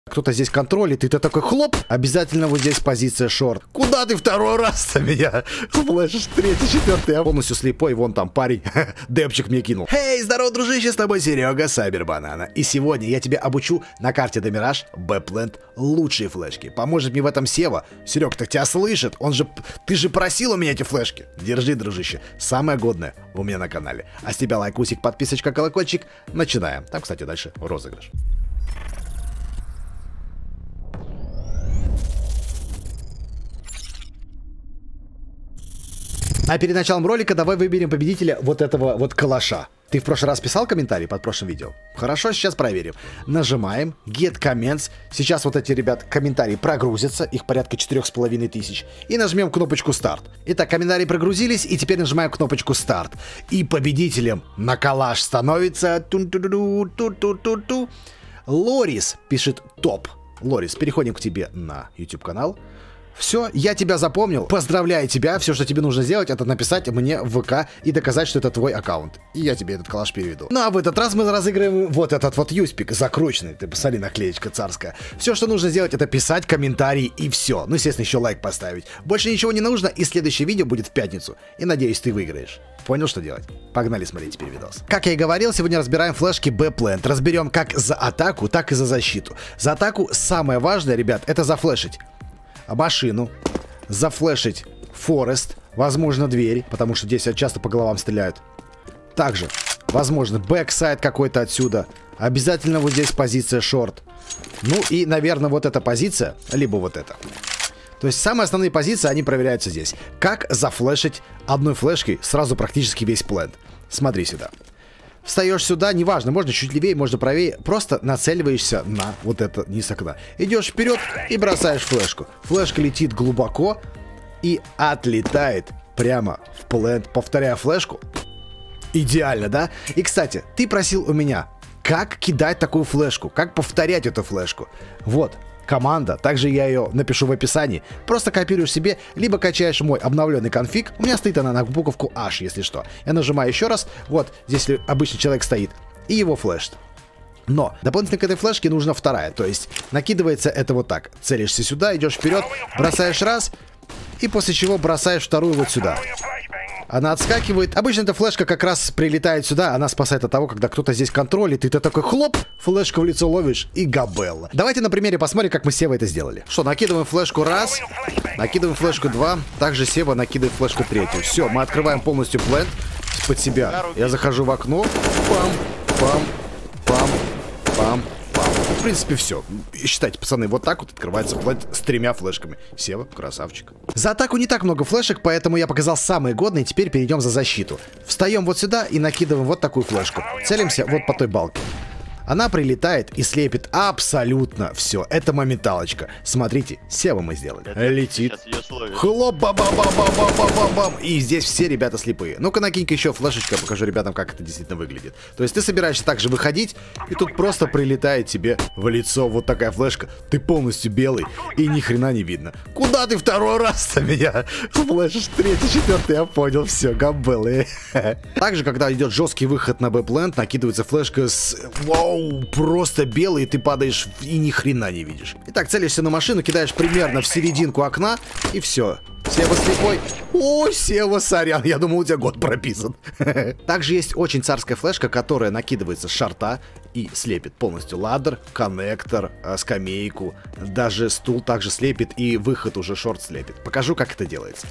Кто-то здесь контролит, и ты такой хлоп, обязательно вот здесь позиция шорт. Куда ты второй раз-то меня флешишь? Третий, четвертый, я полностью слепой, вон там парень, депчик мне кинул. Эй, здорово, дружище, с тобой Серега, Сайбербанана. И сегодня я тебя обучу на карте Домираж Бэплэнд лучшие флешки. Поможет мне в этом Сева. Серег, так тебя слышит, ты же просил у меня эти флешки. Держи, дружище, самое годное у меня на канале. А с тебя лайкусик, подписочка, колокольчик. Начинаем. Там, кстати, дальше розыгрыш. А перед началом ролика давай выберем победителя вот этого вот калаша. Ты в прошлый раз писал комментарий под прошлым видео? Хорошо, сейчас проверим. Нажимаем Get Comments. Сейчас вот эти, ребят, комментарии прогрузятся. Их порядка 4500. И нажмем кнопочку Старт. Итак, комментарии прогрузились. И теперь нажимаем кнопочку Старт. И победителем на калаш становится... Лорис пишет топ. Лорис, переходим к тебе на YouTube канал. Все, я тебя запомнил, поздравляю тебя, все, что тебе нужно сделать, это написать мне в ВК и доказать, что это твой аккаунт. И я тебе этот калаш переведу. Ну а в этот раз мы разыгрываем вот этот вот юспик, закрученный, ты посмотри, наклеечка царская. Все, что нужно сделать, это писать комментарий и все. Ну, естественно, еще лайк поставить. Больше ничего не нужно, и следующее видео будет в пятницу. И надеюсь, ты выиграешь. Понял, что делать? Погнали смотреть теперь видос. Как я и говорил, сегодня разбираем флешки Бэплэнд. Разберем как за атаку, так и за защиту. За атаку самое важное, ребят, это зафлешить машину, зафлешить Форест, возможно, дверь, потому что здесь часто по головам стреляют. Также, возможно, бэксайд какой-то отсюда. Обязательно вот здесь позиция шорт. Ну и, наверное, вот эта позиция, либо вот эта. То есть самые основные позиции, они проверяются здесь. Как зафлешить одной флешкой сразу практически весь плент. Смотри сюда. Встаешь сюда, неважно, можно чуть левее, можно правее, просто нацеливаешься на вот это низ окна. Идешь вперед и бросаешь флешку. Флешка летит глубоко и отлетает прямо в плент, повторяя флешку. Идеально, да? И, кстати, ты просил у меня, как кидать такую флешку, как повторять эту флешку. Вот. Команда, также я ее напишу в описании. Просто копируешь себе, либо качаешь мой обновленный конфиг. У меня стоит она на буковку H, если что. Я нажимаю еще раз, вот, здесь обычный человек стоит, и его флешит. Но дополнительно к этой флешке нужна вторая, то есть накидывается это вот так. Целишься сюда, идешь вперед, бросаешь раз, и после чего бросаешь вторую вот сюда. Она отскакивает. Обычно эта флешка как раз прилетает сюда. Она спасает от того, когда кто-то здесь контролит. И ты такой хлоп, флешку в лицо ловишь и габелла. Давайте на примере посмотрим, как мы с Севой это сделали. Что, накидываем флешку раз. Накидываем флешку два. Также Сева накидывает флешку третью. Все, мы открываем полностью плент под себя. Я захожу в окно. Пам, пам, пам, пам. В принципе, все. Считайте, пацаны, вот так вот открывается плент с 3 флешками. Сева, красавчик. За атаку не так много флешек, поэтому я показал самые годные. Теперь перейдем за защиту. Встаем вот сюда и накидываем вот такую флешку. Целимся вот по той балке. Она прилетает и слепит абсолютно все. Это моменталочка. Смотрите, Сева мы сделали. Летит. Хлоп, бам-бам-бам-бам-бам-бам. И здесь все ребята слепые. Ну-ка накинь-ка еще флешечку, я покажу ребятам, как это действительно выглядит. То есть ты собираешься также выходить, и тут просто прилетает тебе в лицо вот такая флешка. Ты полностью белый, и ни хрена не видно. Куда ты второй раз-то меня флешишь? Третий, четвертый, я понял, все, габелы. Также, когда идет жесткий выход на Бэплэнд, накидывается флешка с... Вау! Просто белый, и ты падаешь и ни хрена не видишь. Итак, целишься на машину, кидаешь примерно в серединку окна, и все. Сева слепой. О, Сева, сорян, я думал, у тебя год прописан. Также есть очень царская флешка, которая накидывается с шорта и слепит полностью ладдер, коннектор, скамейку, даже стул также слепит, и выход уже шорт слепит. Покажу, как это делается.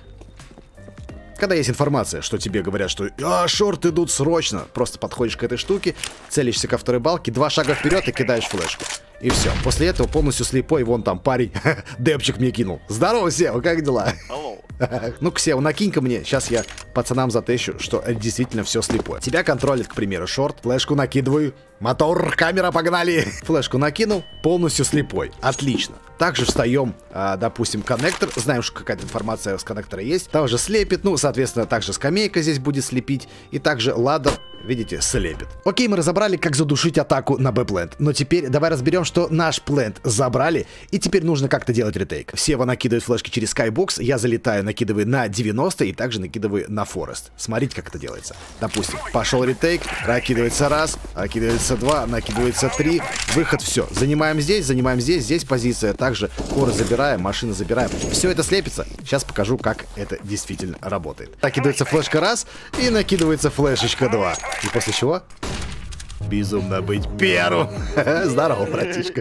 Когда есть информация, что тебе говорят, что шорты идут срочно, просто подходишь к этой штуке, целишься ко второй балке, 2 шага вперед и кидаешь флешку. И все. После этого полностью слепой, вон там парень, депчик мне кинул. Здорово, Сева, как дела? Ну-ка, Сева, накинь-ка мне. Сейчас я пацанам затещу, что действительно все слепое. Тебя контролит, к примеру, шорт. Флешку накидываю. Мотор, камера, погнали. Флешку накинул, полностью слепой. Отлично. Также встаем, допустим, коннектор. Знаем, что какая-то информация с коннектора есть. Также слепит. Ну, соответственно, также скамейка здесь будет слепить. И также ладдер, видите, слепит. Окей, мы разобрали, как задушить атаку на Бэплэнд. Но теперь давай разберем, что наш плент забрали. И теперь нужно как-то делать ретейк. Сева накидывает флешки через Skybox. Я залетаю прилетаю, накидываю на 90 и также накидываю на Форест. Смотрите, как это делается. Допустим, пошел ретейк, накидывается раз, накидывается два, накидывается три, выход, все. Занимаем здесь позиция, также коры забираем, машины забираем. Все это слепится. Сейчас покажу, как это действительно работает. Накидывается флешка раз и накидывается флешечка 2. И после чего? Безумно быть первым. Здорово, братишка.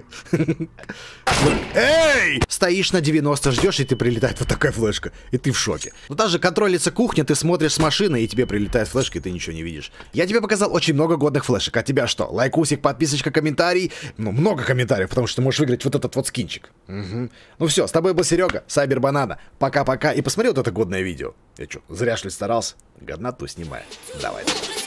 Эй! Стоишь на 90, ждешь, и ты прилетает вот такая флешка. И ты в шоке. Ну даже контролится кухня, ты смотришь с машины, и тебе прилетает флешка, и ты ничего не видишь. Я тебе показал очень много годных флешек. А тебя что? Лайкусик, подписочка, комментарий. Ну, много комментариев, потому что ты можешь выиграть вот этот вот скинчик. Угу. Ну все, с тобой был Серега, Сайбер Банана. Пока-пока. И посмотри вот это годное видео. Я что, зря что ли старался? Годноту снимаю. Давай.